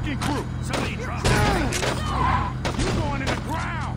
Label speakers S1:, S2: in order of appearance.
S1: fucking crew! Somebody drop! You going in the ground!